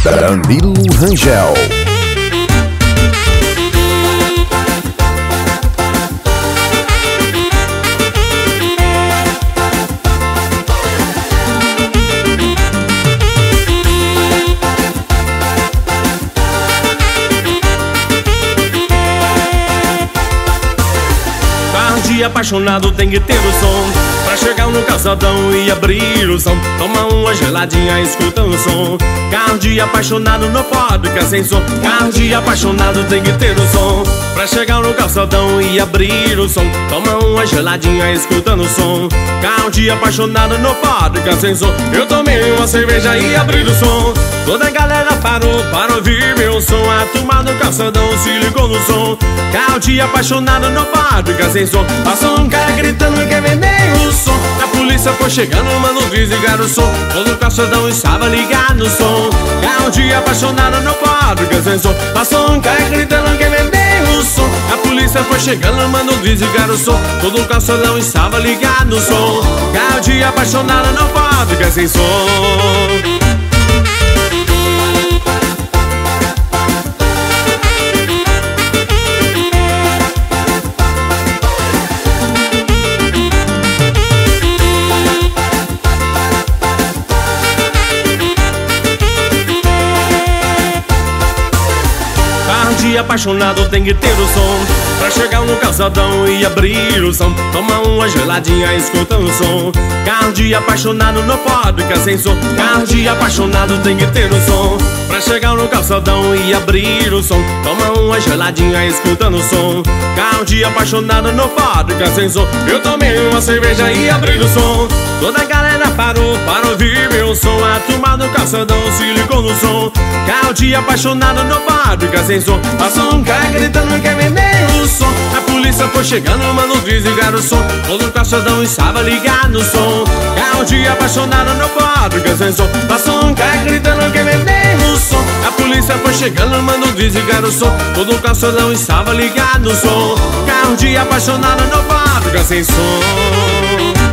Danilo Rangel. Apaixonado tem que ter o som pra chegar no calçadão e abrir o som. Toma uma geladinha, escuta o som. Carro de apaixonado não pode ficar sem som. Carro de apaixonado tem que ter o som pra chegar no calçadão e abrir o som. Toma uma geladinha, escuta o som. Carro de apaixonado não pode ficar sem som. Eu tomei uma cerveja e abri o som. Toda a galera parou para ouvir meu som. A turma do calçadão se ligou no som. Carro de apaixonado não pode ficar sem som. Passou um cara gritando que quer vender o som. A polícia foi chegando, mano, desligaram o som. Todo o calçadão estava ligado no som. Carro de apaixonado não pode ficar sem som. Passou um cara gritando que quer vender o som. A polícia foi chegando, mano, desligaram o som. Todo o calçadão estava ligado no som. Carro de apaixonado não pode ficar sem som. Apaixonado tem que ter o som pra chegar no calçadão e abrir o som. Toma uma geladinha, escuta o som. Carro de apaixonado não pode ficar sem som. Carro de apaixonado tem que ter o som pra chegar no calçadão e abrir o som. Toma uma geladinha, escuta o som. Carro de apaixonado não pode ficar sem som. Eu tomei uma cerveja e abri o som. Toda a galera parou para ouvir meu som. A turma do calçadão se ligou no som. Carro de apaixonado não pode ficar sem som. Passou um cara gritando que quer vender o som. A polícia foi chegando, mano, desligaram o som. Todo o calçadão estava ligado no som. Carro de apaixonado não pode ficar sem som. Passou um cara gritando que quer vender o som. A polícia foi chegando, mano, desligaram o som. Todo o calçadão estava ligado no som. Carro de apaixonado não pode ficar sem som.